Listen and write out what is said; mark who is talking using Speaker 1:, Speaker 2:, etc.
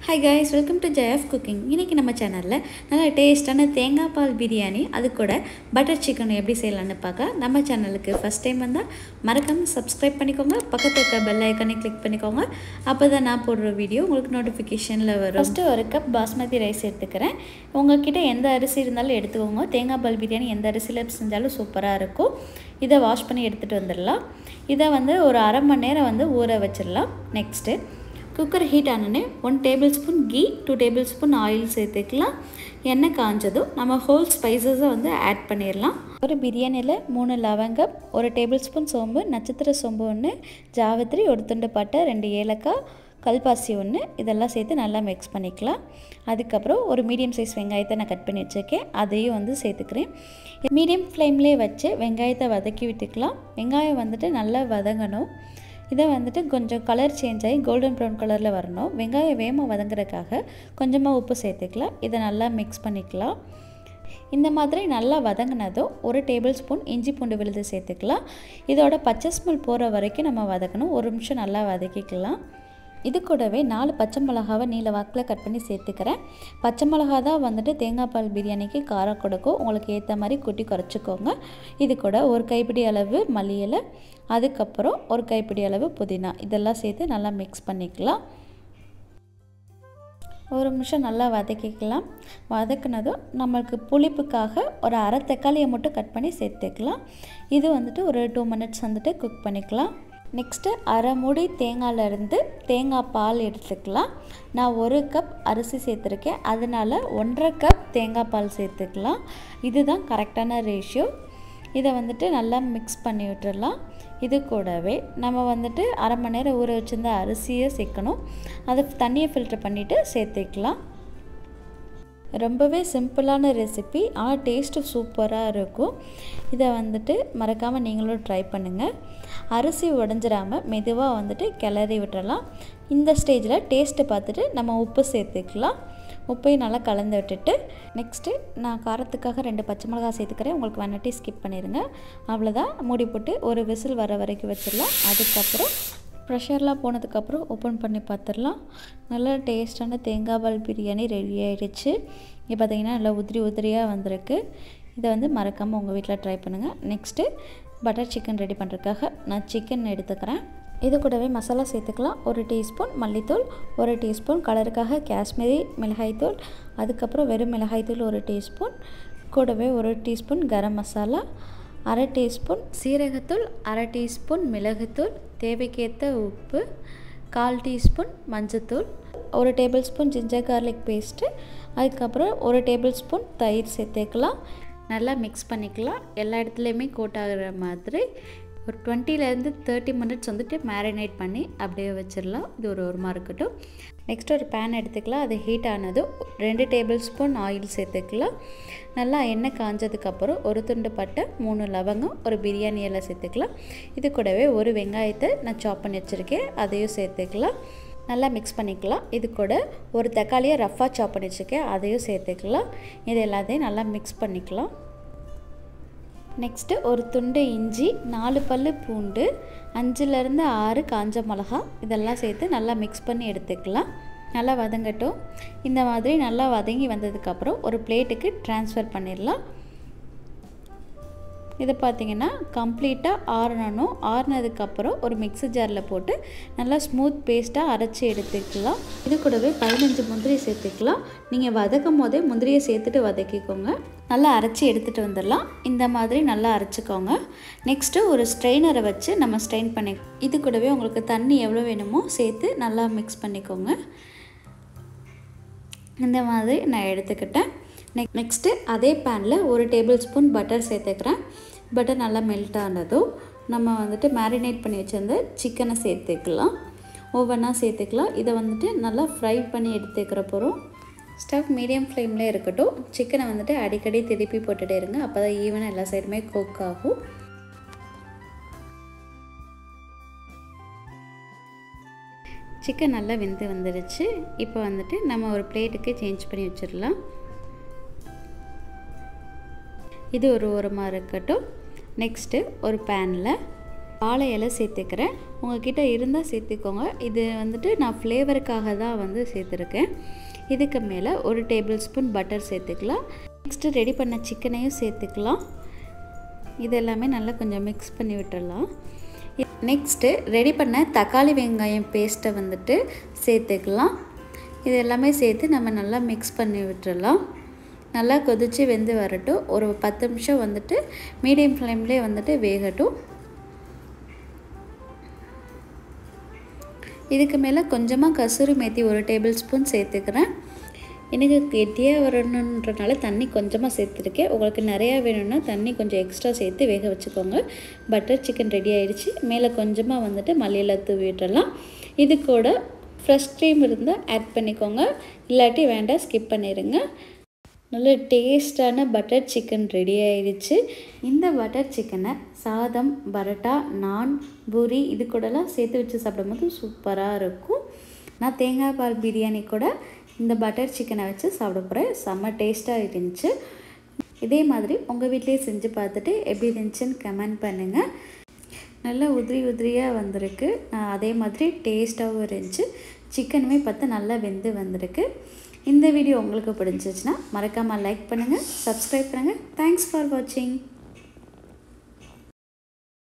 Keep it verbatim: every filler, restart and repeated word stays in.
Speaker 1: Hi guys, welcome to J F Cooking. இன்னைக்கு நம்ம சேனல்ல நல்ல டேஸ்டான தேங்காய் பால் பிரியாணி அது கூட பட்டர் சிக்கன் எப்படி செய்யலாம்னு பார்க்க நம்ம சேனலுக்கு ஃபர்ஸ்ட் டைம் வந்தா மறக்காம subscribe பண்ணிக்கோங்க. பக்கத்துல இருக்க bell icon-ஐ click பண்ணிக்கோங்க. அப்பதான் நான் போடுற வீடியோ உங்களுக்கு நோட்டிஃபிகேஷன்ல வரும். ஃபர்ஸ்ட் ஒரு கப் பாஸ்மதி ரைஸ் எடுத்துக்கறேன். உங்ககிட்ட எந்த அரிசி இருந்தாலும் எடுத்துக்கோங்க. தேங்காய் பால் பிரியாணி எந்த அரிசில செஞ்சாலும் சூப்பரா இருக்கும். இத வாஷ் பண்ணி எடுத்துட்டு வந்துடலாம். இத வந்து ஒரு அரை மணி நேரம் வந்து ஊற வச்சிரலாம். நெக்ஸ்ட் குக்கர் ஹீட் ஆனனே one tablespoon ghee, two tablespoon oil சேர்த்துக்கலாம். எண்ணெய் காஞ்சதும் நம்ம ஹோல் ஸ்பைசஸை வந்து ஆட் பண்ணிடலாம். ஒரு பிரியாணியில் மூணு லவங்கம், ஒரு டேபிள்ஸ்பூன் சோம்பு, நட்சத்திர சோம்பு ஒன்று, ஜாவித்ரி, ஒரு துண்டு பட்டை, ரெண்டு ஏலக்காய், கல்பாசி ஒன்று, இதெல்லாம் சேர்த்து நல்லா மிக்ஸ் பண்ணிக்கலாம். அதுக்கப்புறம் ஒரு மீடியம் சைஸ் வெங்காயத்தை நான் கட் பண்ணி வச்சுருக்கேன், அதையும் வந்து சேர்த்துக்கிறேன். மீடியம் ஃப்ளேம்லேயே வச்சு வெங்காயத்தை வதக்கி விட்டுக்கலாம். வெங்காயம் வந்துட்டு நல்லா வதங்கணும். இதை வந்துட்டு கொஞ்சம் கலர் சேஞ்ச் ஆகி கோல்டன் ப்ரௌன் கலரில் வரணும். வெங்காயம் வேகமாக வதங்குறதுக்காக கொஞ்சமாக உப்பு சேர்த்துக்கலாம். இதை நல்லா மிக்ஸ் பண்ணிக்கலாம். இந்த மாதிரி நல்லா வதங்கினதும் ஒரு டேபிள் ஸ்பூன் இஞ்சி பூண்டு விழுது சேர்த்துக்கலாம். இதோட பச்சை ஸ்மெல் போகிற வரைக்கும் நம்ம வதக்கணும். ஒரு நிமிஷம் நல்லா வதக்கிக்கலாம். இது கூடவே நாலு பச்சை மிளகாவை நீல வாக்கில் கட் பண்ணி சேர்த்துக்கிறேன். பச்சை மிளகா தான் வந்துட்டு தேங்காய் பால் பிரியாணிக்கு காரம் கொடுக்கும். உங்களுக்கு ஏற்ற மாதிரி குட்டி குறைச்சிக்கோங்க. இது கூட ஒரு கைப்பிடி அளவு மல்லி இலை, அதுக்கப்புறம் ஒரு கைப்பிடி அளவு புதினா, இதெல்லாம் சேர்த்து நல்லா மிக்ஸ் பண்ணிக்கலாம். ஒரு நிமிஷம் நல்லா வதக்கிக்கலாம். வதக்குனதும் நம்மளுக்கு புளிப்புக்காக ஒரு அரை தக்காளியை மட்டும் கட் பண்ணி சேர்த்துக்கலாம். இது வந்துட்டு ஒரு டூ மினிட்ஸ் வந்துட்டு குக் பண்ணிக்கலாம். நெக்ஸ்ட்டு அரை மூடி தேங்காயிலேருந்து தேங்காய் பால் எடுத்துக்கலாம். நான் ஒரு கப் அரிசி சேர்த்துருக்கேன், அதனால் ஒன்றரை கப் தேங்காய் பால் சேர்த்துக்கலாம். இதுதான் கரெக்டான ரேஷியோ. இதை வந்துட்டு நல்லா மிக்ஸ் பண்ணி விட்டுடலாம். இது கூடவே நம்ம வந்துட்டு அரை மணி நேரம் ஊற வச்சுருந்த அரிசியை சேர்க்கணும். அதை தண்ணியை ஃபில்டர் பண்ணிவிட்டு சேர்த்துக்கலாம். ரொம்பவே சிம்பிளான ரெசிபி, ஆனால் டேஸ்ட்டு சூப்பராக இருக்கும். இதை வந்துட்டு மறக்காமல் நீங்களும் ட்ரை பண்ணுங்கள். அரிசி உடஞ்சிடாமல் மெதுவாக வந்துட்டு கிளறி விட்டுறலாம். இந்த ஸ்டேஜில் டேஸ்ட்டு பார்த்துட்டு நம்ம உப்பு சேர்த்துக்கலாம். உப்பையும் நல்லா கலந்து விட்டுட்டு நெக்ஸ்ட்டு நான் காரத்துக்காக ரெண்டு பச்சை மிளகாய் சேர்த்துக்கிறேன். உங்களுக்கு வேணாட்டி ஸ்கிப் பண்ணிடுங்க. அவ்வளோதான், மூடி போட்டு ஒரு விசில் வர வரைக்கும் வச்சிடலாம். அதுக்கப்புறம் ப்ரெஷர்லாம் போனதுக்கப்புறம் ஓப்பன் பண்ணி பார்த்துடலாம். நல்லா டேஸ்டான தேங்காய் பால் பிரியாணி ரெடி ஆகிடுச்சு. இப்போ பார்த்திங்கன்னா நல்லா உதிரி உதிரியாக வந்திருக்கு. இதை வந்து மறக்காமல் உங்கள் வீட்டில் ட்ரை பண்ணுங்கள். நெக்ஸ்ட்டு பட்டர் சிக்கன் ரெடி பண்ணுறதுக்காக நான் சிக்கன் எடுத்துக்கிறேன். இது கூடவே மசாலா சேர்த்துக்கலாம். ஒரு டீஸ்பூன் மல்லித்தூள், ஒரு டீஸ்பூன் கலருக்காக காஷ்மீரி மிளகாய்த்தூள், அதுக்கப்புறம் வெறும் மிளகாய்த்தூள் ஒரு டீஸ்பூன், கூடவே ஒரு டீஸ்பூன் கரம் மசாலா, அரை டீஸ்பூன் சீரகத்தூள், அரை டீஸ்பூன் மிளகுத்தூள், தேவைக்கேற்ற உப்பு, கால் டீஸ்பூன் மஞ்சத்தூள், ஒரு tablespoon ginger garlic paste, அதுக்கப்புறம் ஒரு டேபிள் ஸ்பூன் தயிர் சேர்த்துக்கலாம். நல்லா மிக்ஸ் பண்ணிக்கலாம். எல்லா இடத்துலையுமே கோட் ஆகிற மாதிரி ஒரு டுவெண்ட்டிலேருந்து தேர்ட்டி மினிட்ஸ் வந்துட்டு மேரினேட் பண்ணி அப்படியே வச்சிடலாம். இது ஒரு ஓரமாக இருக்கட்டும். நெக்ஸ்ட் ஒரு பேன் எடுத்துக்கலாம். அது ஹீட் ஆனதும் ரெண்டு டேபிள் ஸ்பூன் ஆயில் சேர்த்துக்கலாம். நல்லா எண்ணெய் காஞ்சதுக்கப்புறம் ஒரு துண்டு பட்டை, மூணு லவங்கம், ஒரு பிரியாணி இலை சேர்த்துக்கலாம். இது கூடவே ஒரு வெங்காயத்தை நான் சாப் பண்ணி வச்சுருக்கேன், அதையும் சேர்த்துக்கலாம். நல்லா மிக்ஸ் பண்ணிக்கலாம். இது கூட ஒரு தக்காளியை ரஃப்பாக சாப் பண்ணி வச்சுருக்கேன், அதையும் சேர்த்துக்கலாம். இது எல்லாத்தையும் நல்லா மிக்ஸ் பண்ணிக்கலாம். நெக்ஸ்ட்டு ஒரு துண்டு இஞ்சி, நாலு பல் பூண்டு, அஞ்சுலேருந்து ஆறு காஞ்ச மிளகா, இதெல்லாம் சேர்த்து நல்லா மிக்ஸ் பண்ணி எடுத்துக்கலாம். நல்லா வதங்கட்டும். இந்த மாதிரி நல்லா வதங்கி வந்ததுக்கப்புறம் ஒரு பிளேட்டுக்கு ட்ரான்ஸ்ஃபர் பண்ணிடலாம். இதை பார்த்திங்கன்னா கம்ப்ளீட்டாக ஆறணும். ஆறினதுக்கப்புறம் ஒரு மிக்ஸி ஜாரில் போட்டு நல்லா ஸ்மூத் பேஸ்ட்டாக அரைச்சி எடுத்துக்கலாம். இது கூடவே பதினஞ்சு முந்திரி சேர்த்துக்கலாம். நீங்கள் வதக்கும் போதே முந்திரியை சேர்த்துட்டு வதக்கிக்கோங்க. நல்லா அரைச்சி எடுத்துகிட்டு வந்துடலாம். இந்த மாதிரி நல்லா அரைச்சிக்கோங்க. நெக்ஸ்ட்டு ஒரு ஸ்ட்ரெயினரை வச்சு நம்ம ஸ்ட்ரெயின் பண்ணி இது கூடவே உங்களுக்கு தண்ணி எவ்வளோ வேணுமோ சேர்த்து நல்லா மிக்ஸ் பண்ணிக்கோங்க. இந்த மாதிரி நான் எடுத்துக்கிட்டேன். நெக் நெக்ஸ்ட்டு அதே பேனில் ஒரு டேபிள் ஸ்பூன் பட்டர் சேர்த்துக்கிறேன். பட்டர் நல்லா மெல்ட் ஆனதும் நம்ம வந்துட்டு மேரினேட் பண்ணி வச்சுருந்த சிக்கனை சேர்த்துக்கலாம். ஒவ்வொன்றா சேர்த்துக்கலாம். இதை வந்துட்டு நல்லா ஃப்ரை பண்ணி எடுத்துக்கிற போகிறோம். ஸ்டவ் மீடியம் ஃப்ளேமில் இருக்கட்டும். சிக்கனை வந்துட்டு அடிக்கடி திருப்பி போட்டுகிட்டே இருங்க, அப்போ தான் ஈவனாக எல்லா சைடுமே குக் ஆகும். சிக்கன் நல்லா வெந்து வந்துடுச்சு. இப்போ வந்துட்டு நம்ம ஒரு பிளேட்டுக்கு சேஞ்ச் பண்ணி வச்சிடலாம். இது ஒரு ஓரமாக இருக்கட்டும். நெக்ஸ்ட்டு ஒரு பேனில் வாழை இலை சேர்த்துக்கிறேன். உங்ககிட்ட இருந்தால் சேர்த்துக்கோங்க. இது வந்துட்டு நான் ஃப்ளேவருக்காக தான் வந்து சேர்த்துருக்கேன். இதுக்கு மேலே ஒரு டேபிள் ஸ்பூன் பட்டர் சேர்த்துக்கலாம். நெக்ஸ்ட்டு ரெடி பண்ண சிக்கனையும் சேர்த்துக்கலாம். இது எல்லாமே நல்லா கொஞ்சம் மிக்ஸ் பண்ணி விட்டுடலாம். நெக்ஸ்ட்டு ரெடி பண்ண தக்காளி வெங்காயம் பேஸ்ட்டை வந்துட்டு சேர்த்துக்கலாம். இது எல்லாமே சேர்த்து நம்ம நல்லா மிக்ஸ் பண்ணி விட்டுடலாம். நல்லா கொதித்து வெந்து வரட்டும். ஒரு பத்து நிமிஷம் வந்துட்டு மீடியம் ஃப்ளேம்லேயே வந்துட்டு வேகட்டும். இதுக்கு மேலே கொஞ்சமாக கசூரி மேத்தி ஒரு டேபிள் ஸ்பூன் சேர்த்துக்கிறேன். எனக்கு கெட்டியாக வரணுன்றனால தண்ணி கொஞ்சமாக சேர்த்துருக்கேன். உங்களுக்கு நிறையா வேணும்னா தண்ணி கொஞ்சம் எக்ஸ்ட்ரா சேர்த்து வேக வச்சுக்கோங்க. பட்டர் சிக்கன் ரெடி ஆகிடுச்சு. மேலே கொஞ்சமாக வந்துட்டு மல்லியில தூவி விட்டுடலாம். இது கூட ஃப்ரெஷ் க்ரீம் இருந்தால் ஆட் பண்ணிக்கோங்க, இல்லாட்டி வேண்டாம் ஸ்கிப் பண்ணிடுங்க. நல்ல டேஸ்டான பட்டர் சிக்கன் ரெடி ஆகிடுச்சு. இந்த பட்டர் சிக்கனை சாதம், பரோட்டா, நான், பூரி இது கூடலாம் சேர்த்து வச்சு சாப்பிடும்போது சூப்பராக இருக்கும். நான் தேங்காய் பால் பிரியாணி கூட இந்த பட்டர் சிக்கனை வச்சு சாப்பிட போகிறேன். செம்ம டேஸ்ட்டாக இருந்துச்சு. இதே மாதிரி உங்கள் வீட்டிலே செஞ்சு பார்த்துட்டு எப்படி இருந்துச்சுன்னு கமெண்ட் பண்ணுங்கள். நல்லா உதிரி உதிரியாக வந்திருக்கு. அதே மாதிரி டேஸ்ட்டாகவும் இருந்துச்சு. சிக்கனுமே பார்த்து நல்லா வெந்து வந்திருக்கு. இந்த வீடியோ உங்களுக்கு பிடிச்சிச்சுன்னா மறக்காமல் லைக் பண்ணுங்கள், சப்ஸ்கிரைப் பண்ணுங்கள். தேங்க்ஸ் ஃபார் வாட்சிங்.